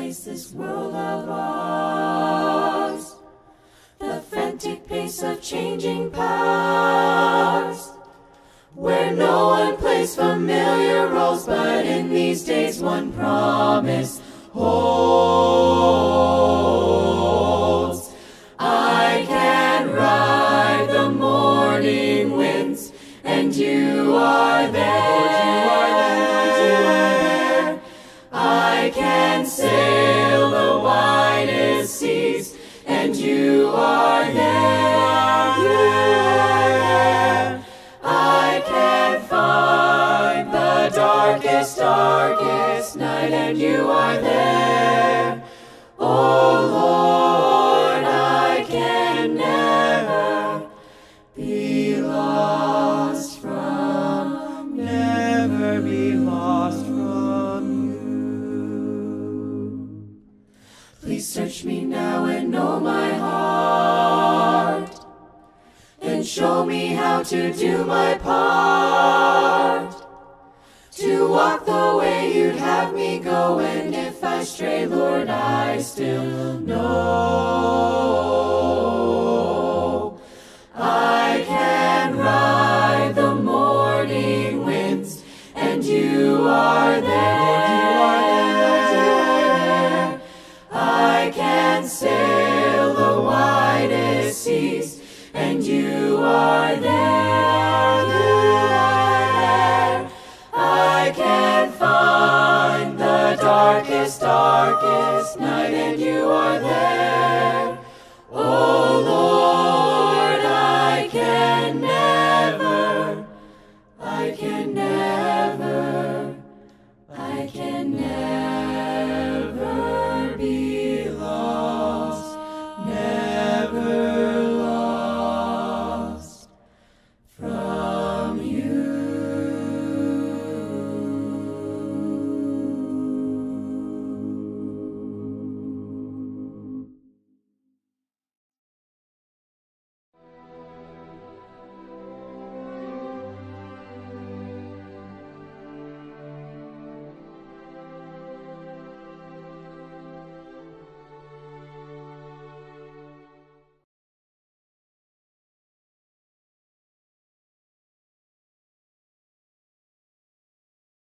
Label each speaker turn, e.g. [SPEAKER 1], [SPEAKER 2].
[SPEAKER 1] face this world of ours. The frantic pace of changing powers, where no one plays familiar roles, but in these days one promise holds. I can ride the morning winds, and you are there. I can sail the widest seas, and you are there. I can find the darkest night, and you are there. Oh Lord, I can never be lost from, never be lost from you. Please search me now and know my heart, and show me how to do my part, to walk the way you'd have me go. And if I stray, Lord, I still know I can ride the morning winds, and you are there. I can sail the widest seas, and you are there. I can find the darkest night,